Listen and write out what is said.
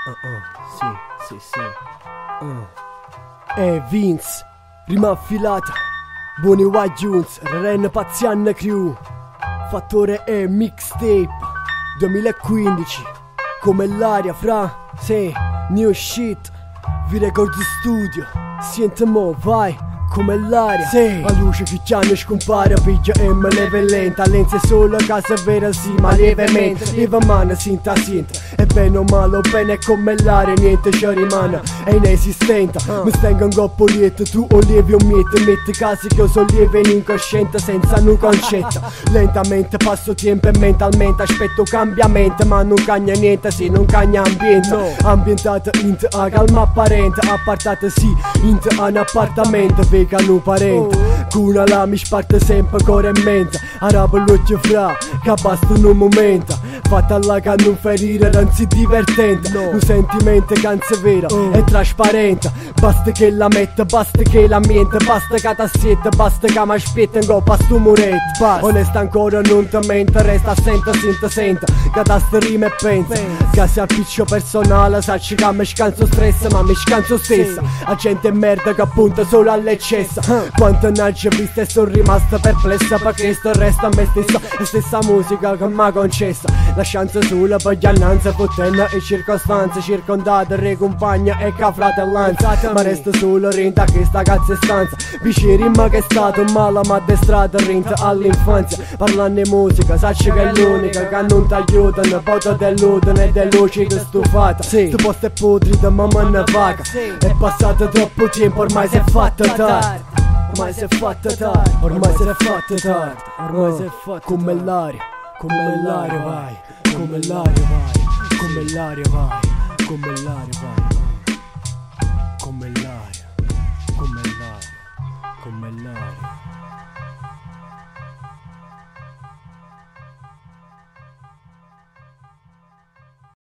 Sì. Vince, rima affilata. Buoni Jones, Ren Pazianna Crew. Fattore E mixtape 2015. Come l'aria fra, sì, new shit. Vi record studio, sentiamo, vai. Come l'aria, sì. A luce che chiano scompare, piglia e me leve lenta. Lenze solo a casa vera sì, ma lievemente. Lieva mano sinta sinta. E bene o male, bene come l'aria, niente ci rimane, è inesistente. Mi stengo un coppo lieto, tu o lievi o miete. Metti casi che io sono lieve in incosciente, senza un concetto. Lentamente passo tempo e mentalmente aspetto cambiamento, ma non cagna niente, sì, non cagna ambiente. Ambientata int a calma apparente, appartata sì, int a un appartamento. Vegano parente, cuna la mi sparte sempre core in mente. Arabo l'occhio fra, che basta un momento. Fatta alla che non ferire, anzi divertente. Un sentimento canza vera, è trasparente. Basta che la metta, basta che l'ambiente. Basta che t'assietta, basta che mi aspetta in coppa sto muretto. Onesta ancora non ti mente, resta senta, senta. Che da sta rima e pensa, che sia piccio personale. Sacci che mi scanso stress, ma mi scanso stessa. A gente merda che appunta solo all'eccesso. Quanto nacce viste e sono rimasta perplessa, perché sto resta a me stessa. E stessa musica che m'ha concessa. La chance sola per gli annanza, potenza e circostanze. Circondata, re compagna e ca fratellanza. Ma resto solo renta che sta cazzo stanza. Vici rima che è stato male ma addestrato renta all'infanzia. Parlando di musica, sacci che è l'unica che non ti aiuta. Ne porta dell'utile e dell'ucida stufata. Sto posto è putrido ma me ne vaga. È passato troppo tempo, ormai si è fatta tardi. Ormai si è fatta tardi, ormai si è fatta tardi, ormai si è fatta. Come l'aria, come l'aria vai, come l'aria vai, come l'aria vai, come l'aria vai, come l'aria vai.